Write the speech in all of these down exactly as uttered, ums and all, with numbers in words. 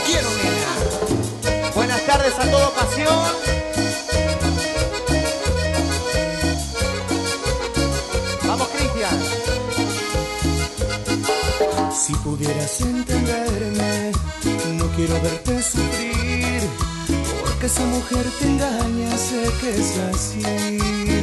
quiero, nena. Buenas tardes a toda ocasión. Vamos, Cristian. Si pudieras entenderme, no quiero verte sufrir, porque esa mujer te engaña, sé que es así.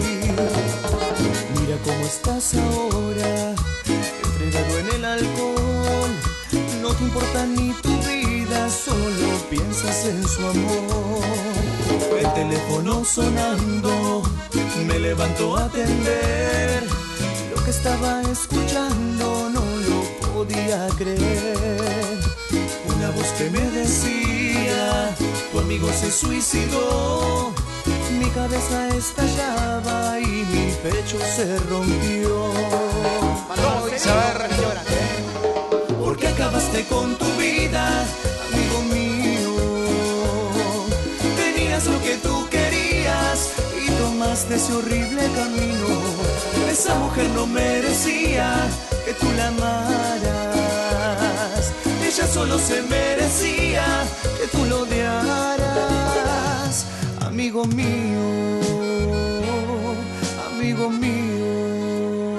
Mira cómo estás ahora, entregado en el alcohol. No te importa ni tu vida, solo piensas en su amor. El teléfono sonando, me levanto a atender. Lo que estaba escuchando no lo podía creer. Una voz que me decía, tu amigo se suicidó. Mi cabeza estallaba y mi pecho se rompió. Vamos, Isabel. ¿Por qué acabaste con tu vida, amigo mío? Tenías lo que tú querías y tomaste ese horrible camino. Esa mujer no merecía que tú la amaras. Ella solo se merecía que tú lo odiaras. Amigo mío, amigo mío.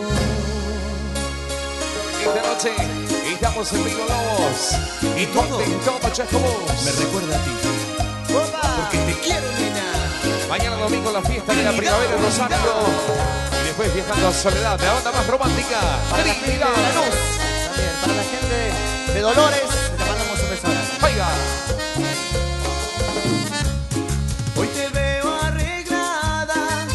Esta noche estamos en Vivo Lobos y todo me recuerda a ti. Porque te quiero, nena. Mañana domingo la fiesta de la primavera en Rosario y después viajando a Soledad, la banda más romántica. Para la gente de Lanús, también para la gente de Dolores, le mandamos un beso. Oiga. Hoy te veo arreglada,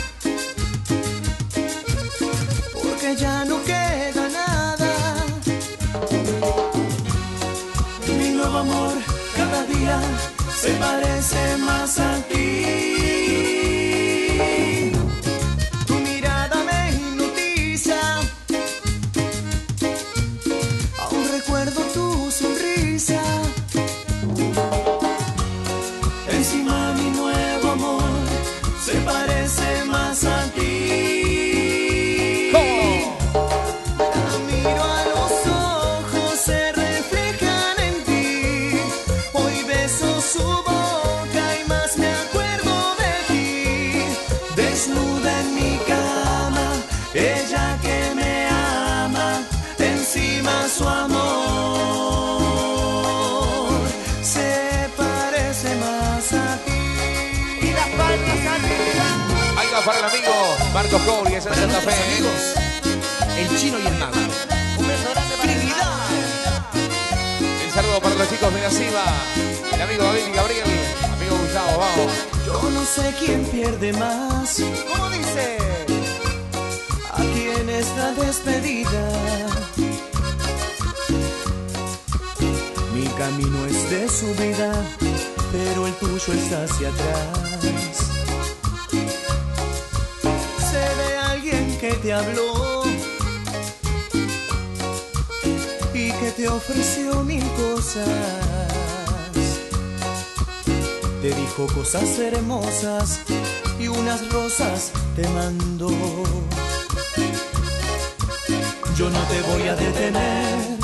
porque ya no queda nada. Mi nuevo amor cada día se parece más a ti. Tu mirada me hipnotiza, aún recuerdo tu sonrisa. Encima mi nuevo amor se parece más a ti. La miro a los ojos, se reflejan en ti. Hoy beso su boca y más me acuerdo de ti. Desnuda en mi cama, ella que me ama, encima su amor se parece más a ti. Y las palmas arriba. Ahí va para el amigo Marcos Cobri, es en Santa Fe. El chino y el mago. Un beso grande para Trinidad. Un saludo para los chicos de la Ciba, el amigo David y Gabriel, amigo Gustavo, vamos. Yo no sé quién pierde más, ¿Cómo dice? aquí en esta despedida. Mi camino es de subida, pero el tuyo está hacia atrás. Sé de alguien que te habló y que te ofreció mil cosas. Te dijo cosas hermosas y unas rosas te mandó. Yo no te voy a detener.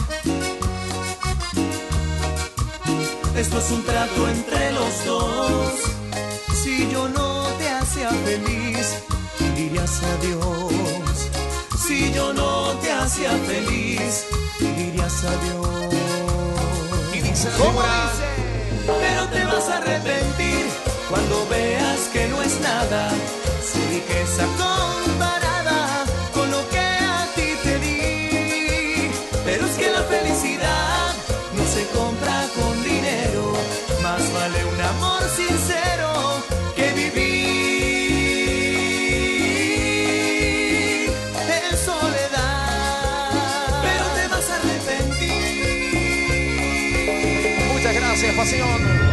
Esto es un trato entre los dos. Si yo no te hacía feliz, dirías adiós. Si yo no te hacía feliz, dirías adiós. Y dice la ¿Cómo figura, dice? Pero te vas a arrepentir cuando veas que no es nada su riqueza comparada con lo que a ti te di. Pero es que la felicidad no se compra con dinero, más vale un amor sincero que vivir en soledad. Pero te vas a arrepentir. muchas gracias, pasión.